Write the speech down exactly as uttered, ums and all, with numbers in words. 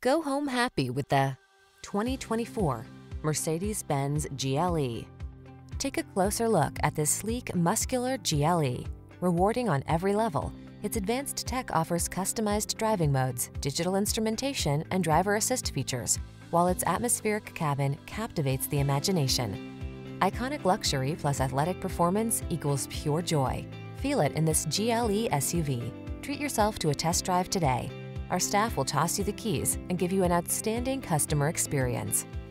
Go home happy with the twenty twenty-four Mercedes-Benz G L E. Take a closer look at this sleek, muscular G L E. Rewarding on every level, its advanced tech offers customized driving modes, digital instrumentation, and driver assist features, while its atmospheric cabin captivates the imagination. Iconic luxury plus athletic performance equals pure joy. Feel it in this G L E S U V. Treat yourself to a test drive today. Our staff will toss you the keys and give you an outstanding customer experience.